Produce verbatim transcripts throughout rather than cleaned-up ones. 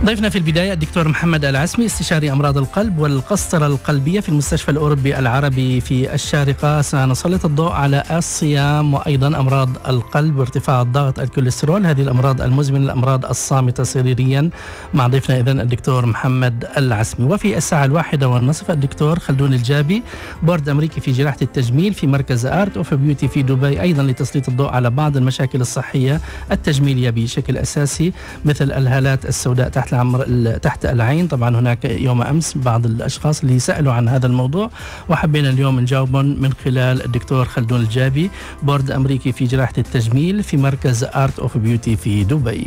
ضيفنا في البداية الدكتور محمد العسمي، استشاري أمراض القلب والقسطرة القلبية في المستشفى الأوروبي العربي في الشارقة. سنسلط الضوء على الصيام وأيضا أمراض القلب وارتفاع الضغط، الكوليسترول، هذه الأمراض المزمنة، الأمراض الصامتة سريريا، مع ضيفنا إذن الدكتور محمد العسمي. وفي الساعة الواحدة والنصف الدكتور خلدون الجابي، بورد أمريكي في جراحة التجميل في مركز آرت أوف بيوتي في دبي، أيضا لتسليط الضوء على بعض المشاكل الصحية التجميلية بشكل أساسي مثل الهالات السوداء تحت العمر تحت العين. طبعا هناك يوم أمس بعض الأشخاص اللي سألوا عن هذا الموضوع وحبينا اليوم نجاوبهم من خلال الدكتور خلدون الجابي، بورد أمريكي في جراحة التجميل في مركز آرت أوف بيوتي في دبي.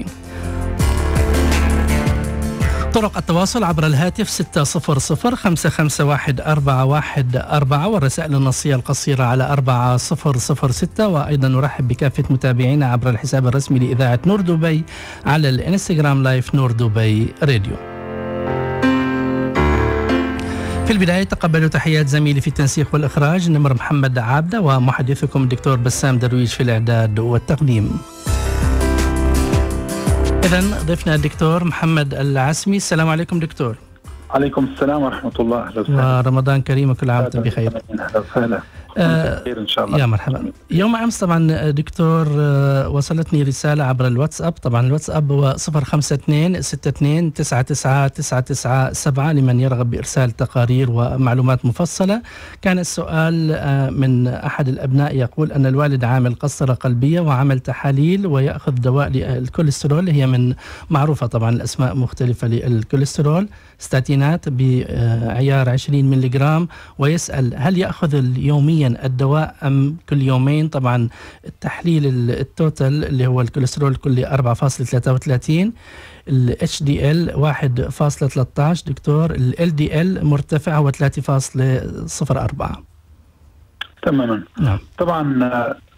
طرق التواصل عبر الهاتف ستة صفر صفر خمسة خمسة واحد أربعة واحد أربعة، والرسائل النصية القصيرة على أربعة صفر صفر ستة. وأيضا نرحب بكافة متابعينا عبر الحساب الرسمي لإذاعة نور دبي على الانستغرام لايف نور دبي راديو. في البداية تقبلوا تحيات زميلي في التنسيق والإخراج نمر محمد عابدة، ومحدثكم الدكتور بسام درويش في الإعداد والتقديم. إذن ضيفنا الدكتور محمد العسمي. السلام عليكم دكتور. عليكم السلام ورحمة الله. أهلا وسهلا. ورمضان كريم وكل عام وانتم بخير. أهلا وسهلا. آه إن شاء الله. يا مرحبا. يوم أمس طبعا دكتور آه وصلتني رسالة عبر الواتساب، طبعا الواتساب هو صفر خمسة اثنين ستة اثنين تسعة تسعة تسعة تسعة سبعة لمن يرغب بإرسال تقارير ومعلومات مفصلة. كان السؤال آه من أحد الأبناء يقول أن الوالد عامل قسطرة قلبية وعمل تحاليل ويأخذ دواء للكوليسترول، هي من معروفة طبعا الأسماء مختلفة للكوليسترول، ستاتينات بعيار عشرين ملغرام، ويسأل هل يأخذ يوميا الدواء أم كل يومين؟ طبعا التحليل التوتال اللي هو الكوليسترول الكلي أربعة فاصلة ثلاثة وثلاثين، ال إتش دي إل واحد فاصلة ثلاثة عشر دكتور، ال إل دي إل مرتفع هو ثلاثة فاصلة صفر أربعة. تماما. نعم. طبعا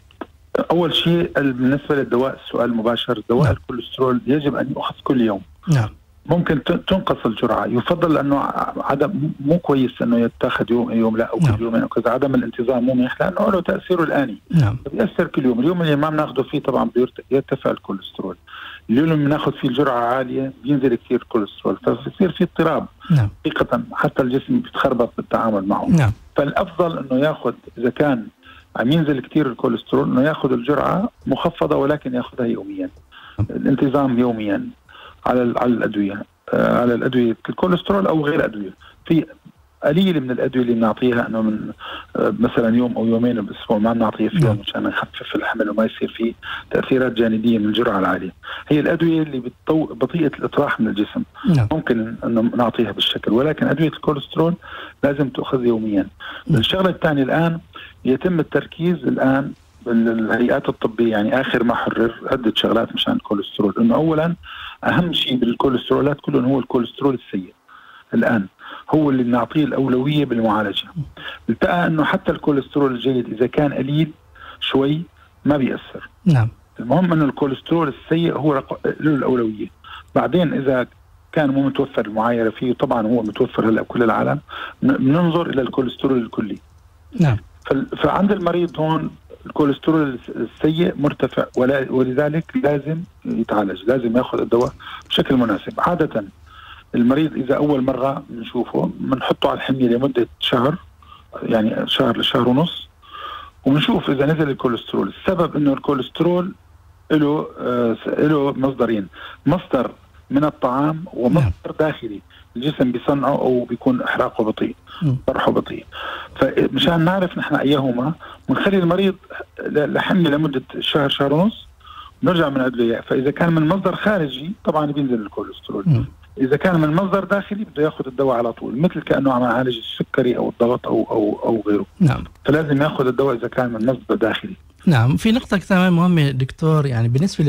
أول شيء بالنسبة للدواء، السؤال مباشر، دواء نعم. الكوليسترول يجب أن يؤخذ كل يوم. نعم. ممكن تنقص الجرعة، يفضل لأنه عدم مو كويس أنه يتاخذ يوم يوم لا أو كل نعم. يومين أو كذا، عدم الانتظام مو منيح لأنه له تأثيره الآني. نعم. بيأثر كل يوم، اليوم اللي ما بناخذه فيه طبعا بيرتفع الكوليسترول، اليوم اللي بناخذ فيه الجرعة عالية بينزل كثير الكوليسترول، فبصير في اضطراب. نعم. حقيقة حتى الجسم بيتخربط بالتعامل معه. نعم. فالأفضل أنه ياخذ إذا كان عم ينزل كثير الكوليسترول أنه ياخذ الجرعة مخفضة ولكن ياخذها يوميا. الانتظام يوميا على على الأدوية، على الأدوية الكوليسترول أو غير أدوية. في قليل من الأدوية اللي بنعطيها أنه من مثلا يوم أو يومين بالأسبوع ما بنعطيها فيهم مشان نخفف الحمل وما يصير فيه تأثيرات جانبية من الجرعة العالية. هي الأدوية اللي بتطو... بطيئة الإطراح من الجسم نعم. ممكن أنه نعطيها بالشكل، ولكن أدوية الكوليسترول لازم تأخذ يوميا. نعم. الشغلة الثانية الآن يتم التركيز الآن بالهيئات الطبية، يعني آخر ما حرر عدة شغلات مشان الكوليسترول، إنه أولا أهم شيء بالكوليسترولات كلهم هو الكوليسترول السيء. الآن هو اللي بنعطيه الأولوية بالمعالجة. التقى أنه حتى الكوليسترول الجيد إذا كان قليل شوي ما بيأثر. نعم. المهم أنه الكوليسترول السيء هو له الأولوية. بعدين إذا كان مو متوفر المعايرة فيه، طبعا هو متوفر هلا بكل العالم، بننظر إلى الكوليسترول الكلي. نعم. فعند المريض هون الكوليسترول السيء مرتفع، ولذلك لازم يتعالج، لازم ياخذ الدواء بشكل مناسب. عادة المريض إذا أول مرة بنشوفه بنحطه على الحمية لمدة شهر، يعني شهر لشهر ونص، وبنشوف إذا نزل الكوليسترول. السبب إنه الكوليسترول له آه له مصدرين، مصدر من الطعام ومصدر داخلي الجسم بيصنعه أو بيكون إحراقه بطيء، طرحه بطيء. فمشان نعرف نحن أيهما بنخلي المريض لحمية لمدة شهر شهر ونص، نرجع من أدوية. فإذا كان من مصدر خارجي طبعا بينزل الكوليسترول. م. إذا كان من مصدر داخلي بده ياخذ الدواء على طول، مثل كأنه عم يعالج السكري أو الضغط أو أو أو غيره. نعم. فلازم ياخذ الدواء إذا كان من مصدر داخلي. نعم. في نقطة كمان مهمة دكتور، يعني بالنسبة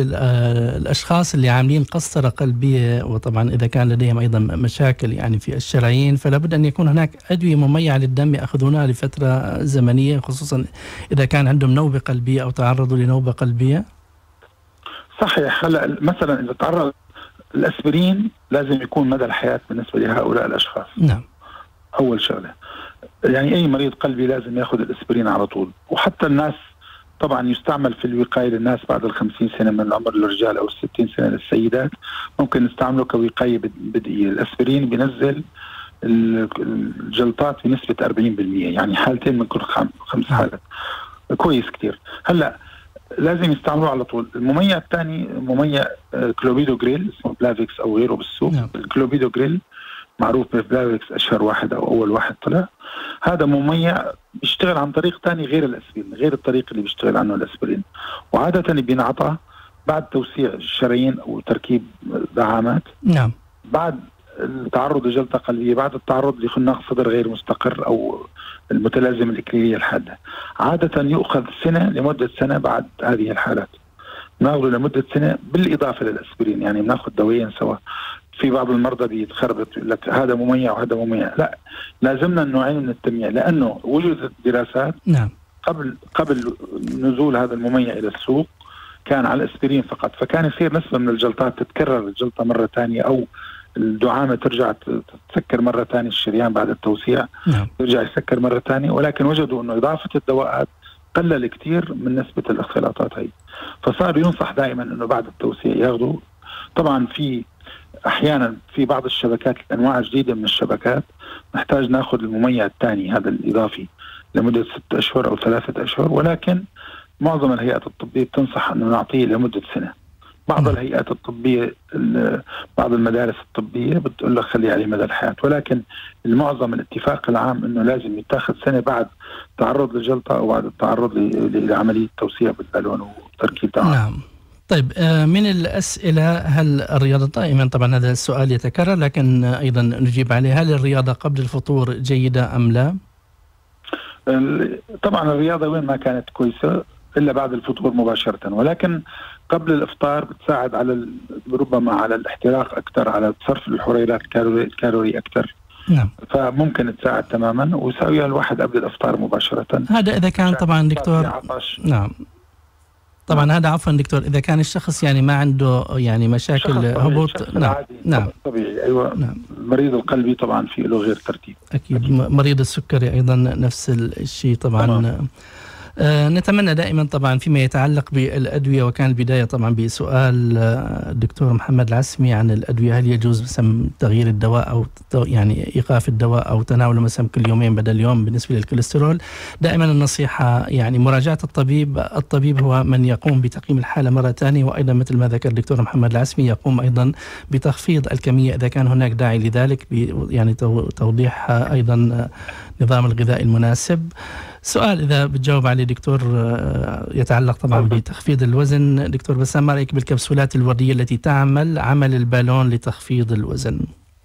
للأشخاص اللي عاملين قسطرة قلبية، وطبعا إذا كان لديهم أيضا مشاكل يعني في الشرايين، فلا بد أن يكون هناك أدوية مميعة للدم يأخذونها لفترة زمنية، خصوصا إذا كان عندهم نوبة قلبية أو تعرضوا لنوبة قلبية. صحيح. هلا مثلا إذا تعرض الأسبرين لازم يكون مدى الحياة بالنسبة لهؤلاء الأشخاص. نعم. أول شغلة يعني أي مريض قلبي لازم يأخذ الأسبرين على طول، وحتى الناس طبعا يستعمل في الوقاية للناس بعد الخمسين سنة من العمر للرجال أو الستين سنة للسيدات. ممكن نستعمله كوقاية بدئية. الأسبرين بينزل الجلطات بنسبة أربعين بالمئة، يعني حالتين من كل خمس حالات، كويس كتير. هلأ لازم يستعملوه على طول. المميع الثاني مميع كلوبيدوغريل، اسمه بلافيكس أو غيره بالسوق. نعم. الكلوبيدوغريل معروف ببلافيكس، أشهر واحد أو أول واحد طلع. هذا مميع بيشتغل عن طريق ثاني غير الأسبرين، غير الطريق اللي بيشتغل عنه الأسبرين، وعادة بينعطى بعد توسيع الشرايين أو تركيب دعامات. نعم. بعد التعرض لجلطة قلبية، بعد التعرض لخناق صدر غير مستقر أو المتلازمة الإكليلية الحادة. عادة يؤخذ سنة لمدة سنة بعد هذه الحالات، ناخذه لمدة سنة بالإضافة للأسبرين، يعني بناخذ دوايين سوا. في بعض المرضى بيتخربط يقول لك هذا مميع وهذا مميع، لا، لازمنا النوعين من التمييع، لأنه وجدت دراسات نعم. قبل قبل نزول هذا المميع إلى السوق كان على الأسبرين فقط، فكان يصير نسبة من الجلطات تتكرر الجلطة مرة ثانية، أو الدعامة ترجع تسكر مرة ثانية، الشريان بعد التوسيع نعم. ترجع يسكر مرة ثانية. ولكن وجدوا أنه إضافة الدواءات قلل كتير من نسبة الاختلاطات هي، فصار ينصح دائما أنه بعد التوسيع ياخذوا. طبعا في أحيانا في بعض الشبكات، أنواع جديدة من الشبكات نحتاج ناخذ المميع الثاني هذا الإضافي لمدة ستة أشهر أو ثلاثة أشهر، ولكن معظم الهيئات الطبية بتنصح أنه نعطيه لمدة سنة. بعض الهيئات الطبية، بعض المدارس الطبية بتقول لك خليه عليه مدى الحياة، ولكن المعظم الاتفاق العام أنه لازم يتاخذ سنة بعد تعرض للجلطة أو بعد التعرض لعملية توسيع بالبالون وتركيب دعامة. نعم. طيب، من الأسئلة، هل الرياضة دائما، طبعا هذا السؤال يتكرر لكن أيضا نجيب عليه، هل الرياضة قبل الفطور جيدة أم لا؟ طبعا الرياضة وين ما كانت كويسة إلا بعد الفطور مباشرة، ولكن قبل الإفطار بتساعد على ربما على الاحتراق أكثر، على صرف الحريرات الكالوري, الكالوري أكثر. نعم. فممكن تساعد تماما ويساويها الواحد قبل الإفطار مباشرة. هذا إذا كان طبعا دكتور. نعم. طبعا هذا عفوا دكتور إذا كان الشخص يعني ما عنده يعني مشاكل هبوط. نعم. نعم. طبيعي. أيوة. نعم. المريض القلبي طبعا في له غير ترتيب. أكيد. أكيد. مريض السكري أيضا نفس الشيء طبعا. طبعا. آه نتمنى دائما طبعا فيما يتعلق بالأدوية، وكان البداية طبعا بسؤال الدكتور محمد العسمي عن الأدوية، هل يجوز مثلا تغيير الدواء أو يعني إيقاف الدواء أو تناوله مثلا كل يومين بدل يوم بالنسبة للكوليسترول؟ دائما النصيحة يعني مراجعة الطبيب. الطبيب هو من يقوم بتقييم الحالة مرة ثانية، وأيضا مثل ما ذكر الدكتور محمد العسمي يقوم أيضا بتخفيض الكمية إذا كان هناك داعي لذلك، يعني توضيح أيضا نظام الغذاء المناسب. سؤال إذا بتجاوب عليه دكتور يتعلق طبعا بتخفيض الوزن. دكتور بسام، ما رأيك بالكبسولات الوردية التي تعمل عمل البالون لتخفيض الوزن؟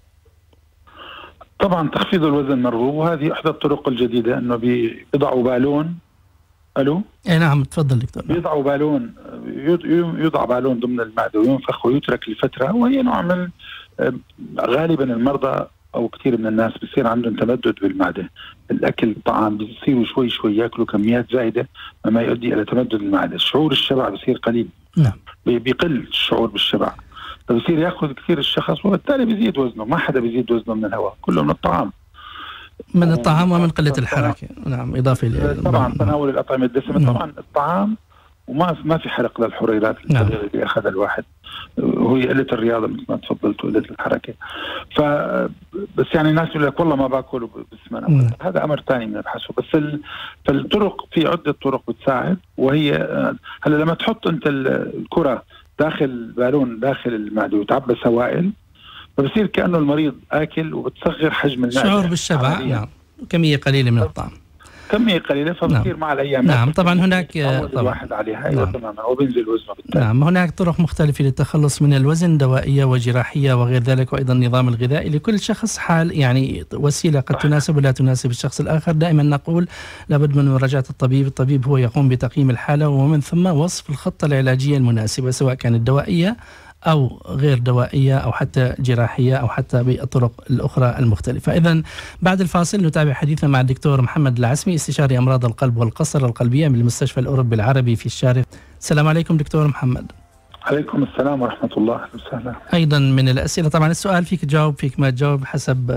طبعا تخفيض الوزن مرغوب، وهذه إحدى الطرق الجديدة، أنه بيضعوا بالون. ألو؟ أي نعم، تفضل دكتور. بيضعوا بالون، يوضع بالون ضمن المعدة وينفخ ويترك لفترة، وهي نوع من غالبا المرضى أو كثير من الناس بيصير عندهم تمدد بالمعدة، الأكل الطعام بيصيروا شوي شوي يأكلوا كميات زائدة مما يؤدي إلى تمدد المعدة، شعور الشبع بيصير قليل. نعم. بيقل الشعور بالشبع، فبيصير يأخذ كثير الشخص، وبالتالي بيزيد وزنه. ما حدا بيزيد وزنه من الهواء، كله من الطعام. من الطعام ومن قلة الحركة. نعم، إضافة إلى طبعا تناول الأطعمة الدسمة. نعم. طبعا الطعام، وما ما في حرق للحريرات. نعم. اللي أخذ الواحد وهي قلة الرياضة مثل ما تفضلت وقلة الحركة. ف بس يعني الناس يقول لك والله ما باكل بسمنة. نعم. هذا أمر ثاني من الحسو. بس ال... فالطرق، في عدة طرق بتساعد، وهي هلا لما تحط أنت الكرة داخل بالون داخل المعدة وتعبى سوائل، فبصير كأنه المريض آكل، وبتصغر حجم المعدة. شعور بالشبع. نعم. كمية قليلة من الطعام. كمية قليلة، فبصير. نعم. مع الأيام. نعم. طبعا هناك طبعا الواحد عليها. أيوة. نعم. تماما، وبينزل وزنه بالتالي. نعم. هناك طرق مختلفة للتخلص من الوزن، دوائية وجراحية وغير ذلك، وأيضا النظام الغذائي لكل شخص حال، يعني وسيلة قد تناسب ولا تناسب الشخص الآخر. دائما نقول لابد من مراجعة الطبيب. الطبيب هو يقوم بتقييم الحالة، ومن ثم وصف الخطة العلاجية المناسبة، سواء كانت دوائية أو غير دوائية أو حتى جراحية أو حتى بالطرق الأخرى المختلفة. إذن بعد الفاصل نتابع حديثنا مع الدكتور محمد العسمي، استشاري أمراض القلب والقصر القلبية من المستشفى الأوروبي العربي في الشارف. السلام عليكم دكتور محمد. عليكم السلام ورحمة الله وسهلا. أيضا من الأسئلة، طبعا السؤال فيك تجاوب فيك ما تجاوب حسب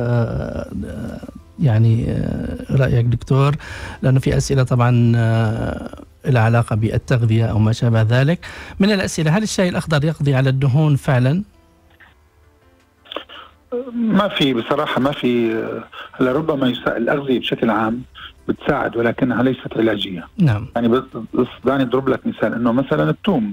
يعني رأيك دكتور، لأنه في أسئلة طبعا لها علاقة بالتغذية أو ما شابه ذلك. من الأسئلة: هل الشاي الأخضر يقضي على الدهون فعلا؟ ما في بصراحة، ما في. هلا ربما الأغذية بشكل عام بتساعد ولكنها ليست علاجية. نعم. يعني بس دعني أضرب لك مثال، إنه مثلا الثوم،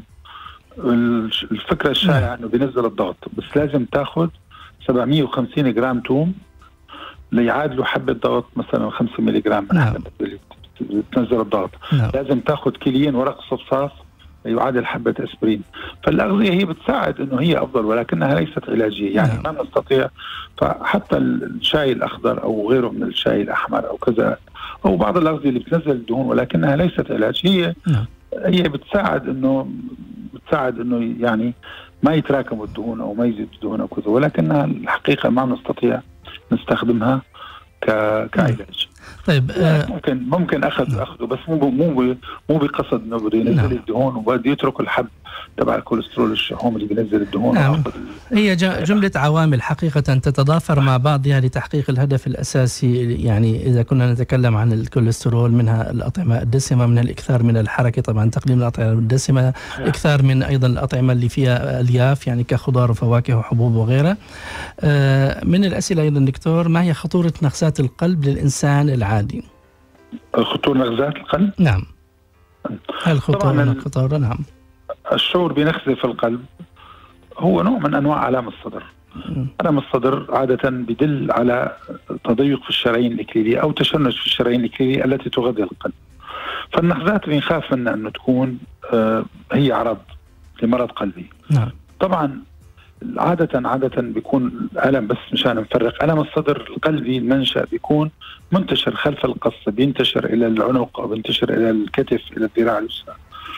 الفكرة الشائعة إنه بينزل الضغط، بس لازم تاخذ سبعمية وخمسين جرام ثوم ليعادلوا حبة ضغط مثلا خمسة ملي جرام من حبة بتنزل الضغط. نعم. لازم تاخذ كيلين ورق صفصاف يعادل حبة اسبرين. فالأغذية هي بتساعد إنه هي أفضل ولكنها ليست علاجية، يعني نعم. ما نستطيع. فحتى الشاي الأخضر أو غيره من الشاي الأحمر أو كذا أو بعض الأغذية اللي بتنزل الدهون ولكنها ليست علاج، هي نعم. هي بتساعد إنه بتساعد إنه يعني ما يتراكموا الدهون أو ما يزيد الدهون أو كذا، ولكنها الحقيقة ما نستطيع نستخدمها ك... كعلاج. طيب آه ممكن ممكن اخذ نعم. اخذه بس مو مو مو بقصد انه بده ينزل نعم. الدهون وبده يترك الحب تبع الكوليسترول الشحوم اللي بينزل الدهون. نعم. هي جملة عوامل حقيقة تتضافر مع بعضها لتحقيق الهدف الأساسي. يعني إذا كنا نتكلم عن الكوليسترول، منها الأطعمة الدسمة، من الإكثار من الحركة، طبعا تقليل الأطعمة الدسمة، إكثار من أيضا الأطعمة اللي فيها ألياف يعني كخضار وفواكه وحبوب وغيرها. من الأسئلة أيضا دكتور: ما هي خطورة نغزات القلب للإنسان العادي؟ خطورة نغزات القلب؟ نعم. هل خطورة الخطورة؟ نعم. الشعور بنغزة في القلب هو نوع من أنواع علام الصدر. علام الصدر عادة بدل على تضيق في الشرايين الإكليلية أو تشنج في الشرايين الإكليلية التي تغذي القلب. فالنغزات اللي نخاف منها أنه تكون آه هي عرض لمرض قلبي. نعم. طبعا عادة عادة بيكون ألم، بس مشان نفرق، ألم الصدر القلبي المنشأ بيكون منتشر خلف القصة، بينتشر إلى العنق أو بينتشر إلى الكتف إلى الذراع اليسرى.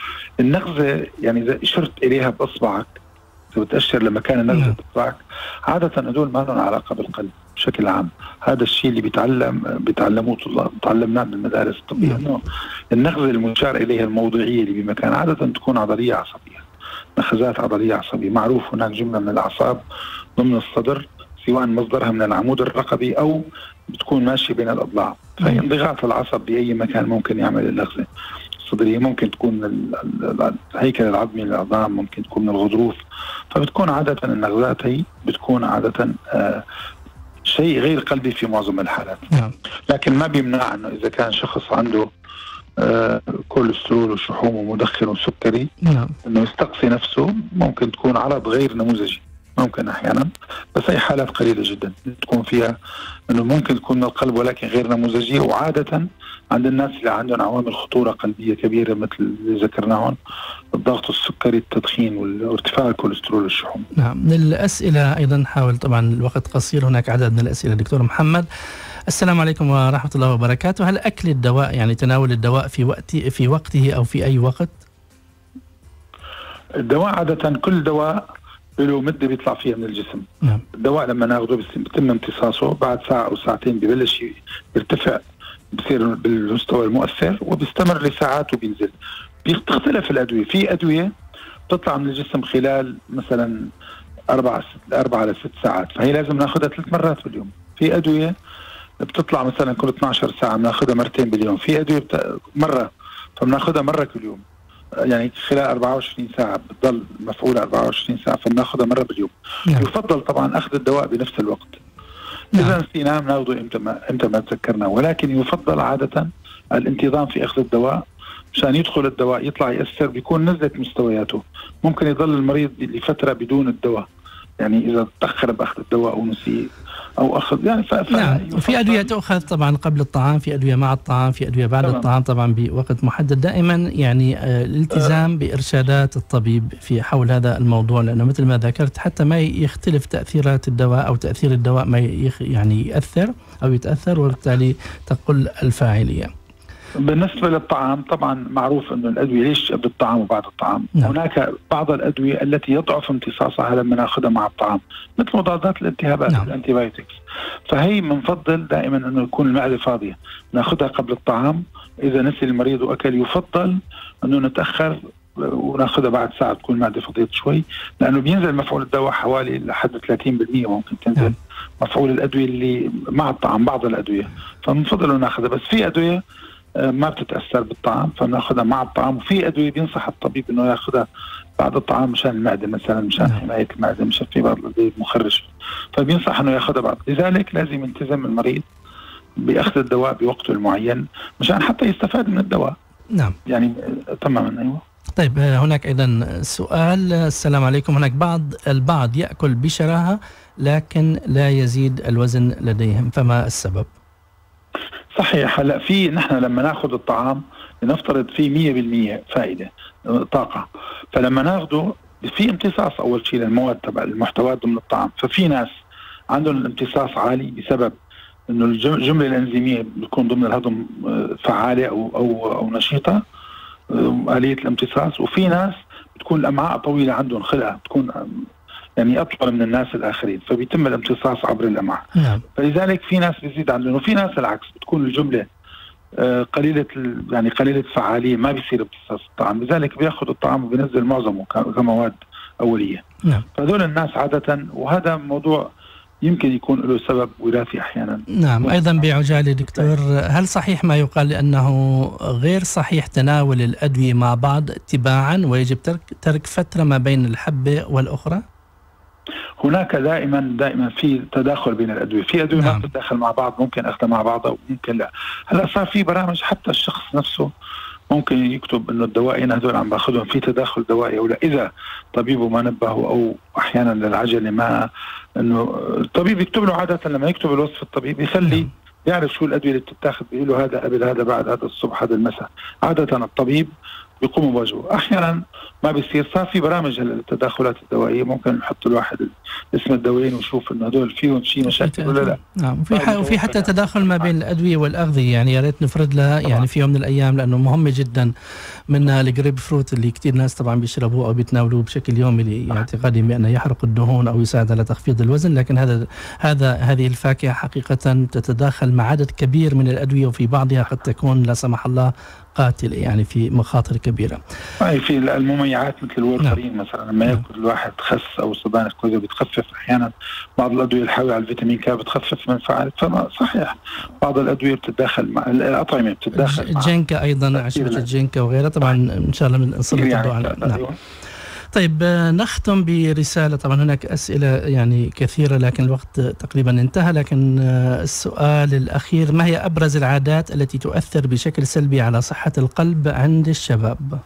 النغزة يعني إذا أشرت إليها بأصبعك، إذا بتأشر لمكان النغزة بأصبعك، عادة هدول ما لهم علاقة بالقلب بشكل عام. هذا الشيء اللي بيتعلم بيتعلموه طلاب تعلمناه بالمدارس الطبية، إنه النغزة المشار إليها الموضعية اللي بمكان عادة تكون عضلية عصبية، نخزات عضلية عصبية. معروف هناك جملة من الأعصاب ضمن الصدر سواء مصدرها من العمود الرقبي أو بتكون ماشية بين الأضلاع، فهي انضغاط العصب بأي مكان ممكن يعمل اللغزة الصدرية. ممكن تكون من الهيكل العظمي للعظام، ممكن تكون من الغضروف. فبتكون عادة النغزات هي بتكون عادة آه شيء غير قلبي في معظم الحالات. لكن ما بيمنع أنه إذا كان شخص عنده آه كوليسترول وشحوم ومدخن وسكري نعم. انه يستقصي نفسه، ممكن تكون عرض غير نموذجي، ممكن احيانا، بس هي حالات قليله جدا تكون فيها انه ممكن تكون من القلب ولكن غير نموذجيه. وعاده عند الناس اللي عندهم عوامل خطوره قلبيه كبيره مثل اللي ذكرناهم، الضغط السكري، التدخين، وارتفاع الكوليسترول والشحوم. نعم. من الاسئله ايضا، نحاول طبعا الوقت قصير، هناك عدد من الاسئله. دكتور محمد: السلام عليكم ورحمة الله وبركاته. هل أكل الدواء يعني تناول الدواء في وقت في وقته أو في أي وقت؟ الدواء عادة كل دواء له مدة بيطلع فيها من الجسم. نعم. الدواء لما ناخده بيتم امتصاصه بعد ساعة أو ساعتين ببلش يرتفع، بصير بالمستوى المؤثر وبيستمر لساعات وبينزل. بتختلف الأدوية، في أدوية بتطلع من الجسم خلال مثلا أربعة أربعة لست ساعات، فهي لازم ناخدها ثلاث مرات باليوم. في أدوية بتطلع مثلا كل اثنتي عشرة ساعة بناخدها مرتين باليوم. في أدوية بت... مرة فبناخدها مرة كل يوم، يعني خلال أربعة وعشرين ساعة بتضل مفعولة أربعة وعشرين ساعة، فبناخدها مرة باليوم. نعم. يفضل طبعا أخذ الدواء بنفس الوقت. نعم. إذا نسيناه بناخده إمتى ما إمتى ما تذكرنا، ولكن يفضل عادة الانتظام في أخذ الدواء مشان يدخل الدواء يطلع يأثر، بيكون نزلت مستوياته. ممكن يضل المريض لفترة بدون الدواء، يعني إذا تأخر بأخذ الدواء أو نسي أو أخذ يعني ف... نعم. وفي أدوية تأخذ طبعا قبل الطعام، في أدوية مع الطعام، في أدوية بعد طبعا. الطعام طبعا بوقت محدد. دائما يعني آه الالتزام أه. بإرشادات الطبيب في حول هذا الموضوع، لأنه مثل ما ذكرت حتى ما يختلف تأثيرات الدواء أو تأثير الدواء ما يخ يعني يأثر أو يتأثر، وبالتالي تقل الفاعلية. بالنسبة للطعام طبعا معروف أنه الأدوية ليش قبل الطعام وبعد الطعام. نعم. هناك بعض الأدوية التي يضعف امتصاصها لما ناخذها مع الطعام، مثل مضادات الالتهابات. نعم. الانتيبايوتكس، فهي منفضل دائما أنه يكون المعدة فاضية، ناخذها قبل الطعام. إذا نسي المريض وأكل يفضل أنه نتأخر وناخذها بعد ساعة تكون المعدة فضيت شوي، لأنه بينزل مفعول الدواء حوالي لحد ثلاثين بالمئة ممكن تنزل. نعم. مفعول الأدوية اللي مع الطعام، بعض الأدوية فمنفضل أنه ناخذها. بس في أدوية ما بتتاثر بالطعام فبناخذها مع الطعام. وفي ادويه بينصح الطبيب انه ياخذها بعد الطعام مشان المعده مثلا، مشان حمايه المعده، مشان في بعض الادويه مخرج، فبينصح انه ياخذها بعد. لذلك لازم يلتزم المريض باخذ الدواء بوقته المعين مشان حتى يستفاد من الدواء. نعم يعني تماما. ايوه. طيب هناك ايضا سؤال. السلام عليكم. هناك بعض البعض ياكل بشراهه لكن لا يزيد الوزن لديهم، فما السبب؟ صحيح. هلا في نحن لما ناخذ الطعام لنفترض فيه مية بالمية فائده طاقه، فلما ناخذه في امتصاص اول شيء للمواد تبع المحتويات ضمن الطعام. ففي ناس عندهم الامتصاص عالي بسبب انه الجمله الانزيميه بتكون ضمن الهضم فعاله او او او نشيطه آلية الامتصاص، وفي ناس بتكون الامعاء طويله عندهم خلقه بتكون يعني اطول من الناس الاخرين، فبيتم الامتصاص عبر الامعاء. نعم. فلذلك في ناس بيزيد عندهم، وفي ناس العكس بتكون الجمله قليله يعني قليله فعاليه ما بيصير امتصاص الطعام، لذلك بياخذ الطعام وبينزل معظمه كمواد اوليه. نعم. فهذول الناس عاده، وهذا موضوع يمكن يكون له سبب وراثي احيانا. نعم. ايضا بعجاله دكتور، هل صحيح ما يقال انه غير صحيح تناول الادويه مع بعض تباعا ويجب ترك ترك فتره ما بين الحبه والاخرى؟ هناك دائما دائما في تداخل بين الادويه، في ادويه نعم. ما بتتداخل مع بعض، ممكن اخذها مع بعضها وممكن لا. هلا صار في برامج حتى الشخص نفسه ممكن يكتب انه الدوائين هذول عم باخذهم في تداخل دوائي او لا، اذا طبيبه ما نبهه او احيانا للعجله ما انه الطبيب يكتب له. عاده لما يكتب الوصف الطبيب يخلي يعرف شو الادويه اللي بتتاخذ، بيقول له هذا قبل، هذا بعد، هذا الصبح، هذا المساء. عاده الطبيب بيقوم بواجبه. احيانا ما بيصير. صار في برامج التداخلات الدوائيه ممكن نحط الواحد اسم الدوايين ونشوف انه هدول فيهم شيء مشاكل ولا لا. نعم. وفي وفي حتى تداخل ما بين الادويه والاغذيه، يعني يا ريت نفرد لها يعني في يوم من الايام، لانه مهمه جدا. منها الجريب فروت اللي كثير ناس طبعا بيشربوه او بيتناولوه بشكل يومي لاعتقادهم بانه يحرق الدهون او يساعد على تخفيض الوزن، لكن هذا هذا هذه الفاكهه حقيقه تتداخل مع عدد كبير من الادويه، وفي بعضها قد تكون لا سمح الله قاتل، يعني في مخاطر كبيره. اي في المميعات مثل الورفرين مثلا لما ياكل الواحد خس او سبانخ كذا بتخفف احيانا. بعض الادويه الحاويه على الفيتامين كا بتخفف من فعاليه. فصحيح بعض الادويه بتتداخل مع الاطعمه بتتداخل. الجينكا ايضا، عشبه الجينكا وغيرها طبعا ان شاء الله بنسلط الضوء على. نعم. طيب نختم برسالة. طبعا هناك أسئلة يعني كثيرة لكن الوقت تقريبا انتهى، لكن السؤال الأخير: ما هي أبرز العادات التي تؤثر بشكل سلبي على صحة القلب عند الشباب؟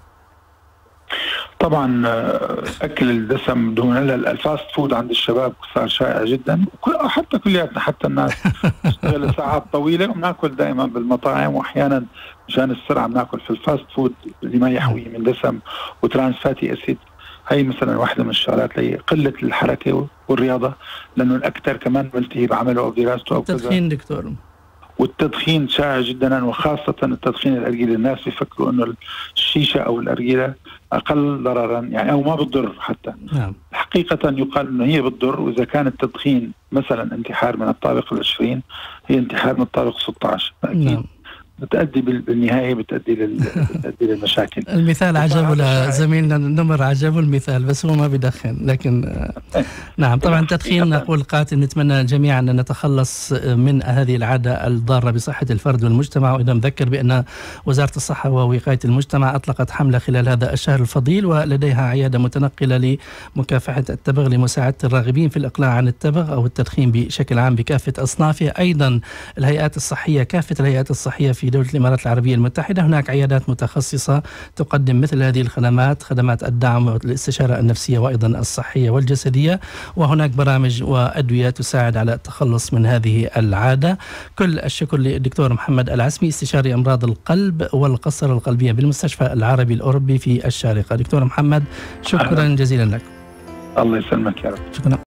طبعا اكل الدسم دهون. هلا الفاست فود عند الشباب صار شائع جدا، حتى كلياتنا حتى الناس نشتغل ساعات طويله وبناكل دائما بالمطاعم، واحيانا مشان السرعه بناكل في الفاست فود اللي ما يحوي من دسم وترانس فاتي اسيد. هي مثلا واحدة من الشغلات اللي قلة الحركة والرياضة، لأنه الأكثر كمان ملتهي بعمله أو دراسته أو كذا. التدخين دكتور، والتدخين شائع جدا، وخاصة التدخين الأرجيلة. الناس بيفكروا إنه الشيشة أو الأرجيلة أقل ضررا يعني أو ما بتضر حتى. نعم. حقيقة يقال إنه هي بتضر، وإذا كان التدخين مثلا انتحار من الطابق العشرين، هي انتحار من الطابق ستة عشر. نعم. بتأدي بالنهاية بتأدي لل... بتأدي للمشاكل. المثال عجبه لزميلنا نمر، عجبه المثال بس هو ما بدخن، لكن نعم طبعا التدخين نقول قاتل. نتمنى جميعا أن نتخلص من هذه العادة الضارة بصحة الفرد والمجتمع. وإذا نذكر بأن وزارة الصحة ووقاية المجتمع أطلقت حملة خلال هذا الشهر الفضيل، ولديها عيادة متنقلة لمكافحة التبغ لمساعدة الراغبين في الإقلاع عن التبغ أو التدخين بشكل عام بكافة أصنافه. أيضا الهيئات الصحية، كافة الهيئات الصحية في دولة الإمارات العربية المتحدة هناك عيادات متخصصة تقدم مثل هذه الخدمات، خدمات الدعم والاستشارة النفسية وأيضا الصحية والجسدية، وهناك برامج وأدوية تساعد على التخلص من هذه العادة. كل الشكر للدكتور محمد العسمي، استشاري أمراض القلب والقصر القلبية بالمستشفى العربي الأوروبي في الشارقة. دكتور محمد شكرا جزيلا لك. الله يسلمك يا رب. شكرا.